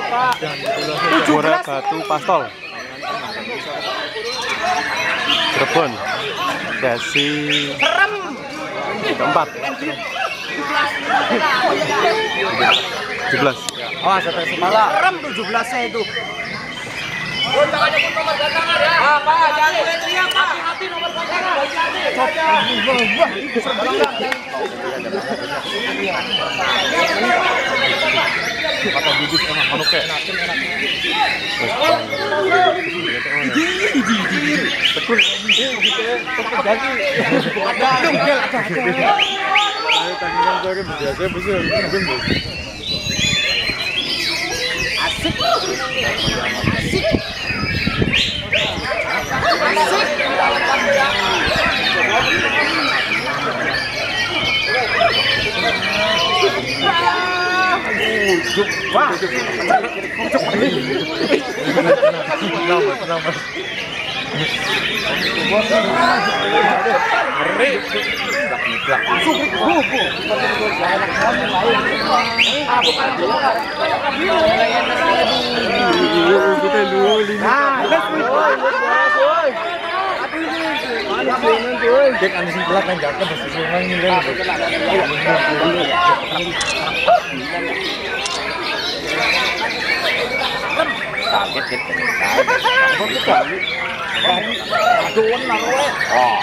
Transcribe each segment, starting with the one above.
Muara Batu Pastol Cirebon sesi keempat 17. Awas ada Sumala. Rem 17 saya itu. Jangan nyebut nomor gantangan ya. Pak, jangan teriak Pak. Hati-hati nomor gantangan. Apa bibit sama manuknya? Betul. Ayo tandingan sore biasa besar. Asik. Wah, Dek anu sing gelap kan jaket mesti seneng ngene. Kaget gitu. aduan naroe. Oh.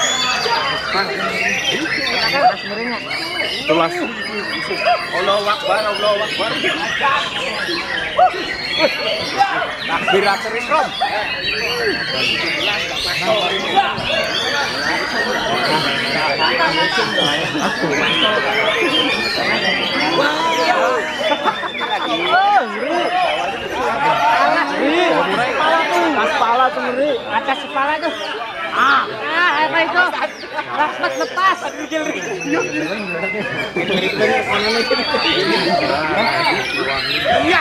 Tulas. Allahu Akbar, Allahu Akbar. Takbir akhirom. Kepala tuh ngeri, atas kepala tuh. Apa itu? Lepas lepas. Iya.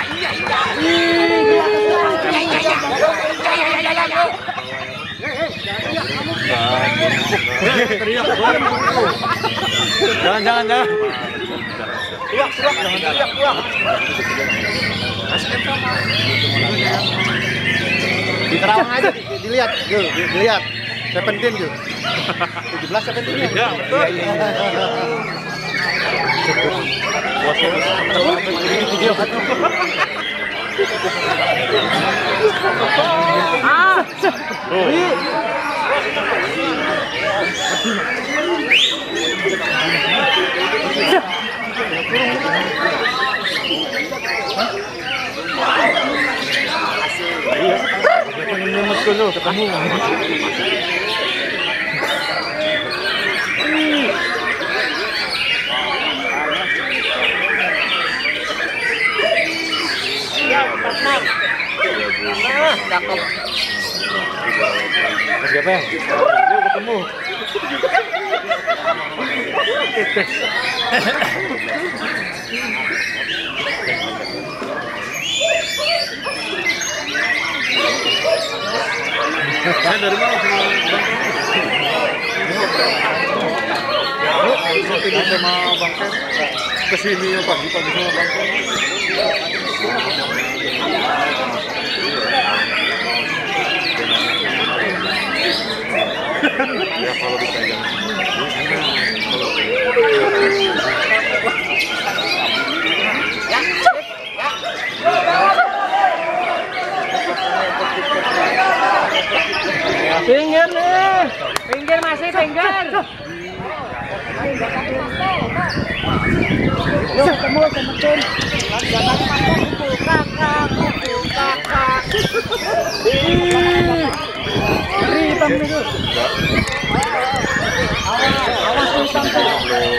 Jangan. Pulang, jangan teriak, pulang. Di Terawang aja dilihat, dilihat. 17 tuh. 17 Ya, betul. Ketemu. Cakep. Siapa ya? Yuk ketemu. Saya dari mana? Ini sama Bang Ken kesini ya pagi-pagi sama Bang Ken. Ya kalau dipegang. Pinggir nih, pinggir masih pinggir. Yuk ketemu temen-temen. Kakak. Hitam itu. Awas hitam tuh.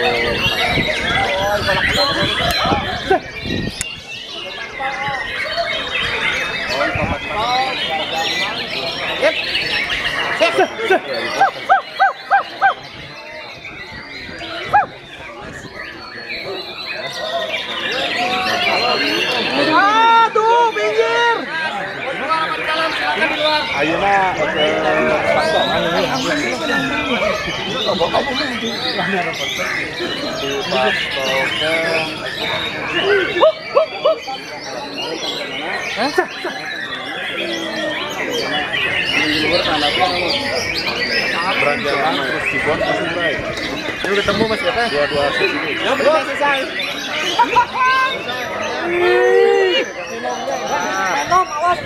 Aduh, pinggir. Ayeuna pastor Beranjakan terus dibuat Mas mulai. Ini ketemu Mas ya? Dua-dua sini. Ya belum selesai. Menom awas.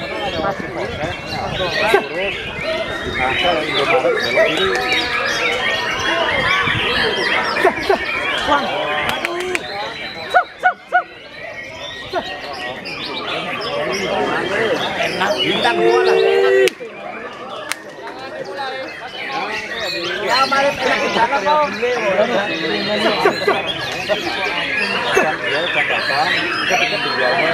Asal Indomaret belok kiri. Wang. Enak bintang dua lah. Ya mari kita ke sana kau. Ya catatan kita tujuannya.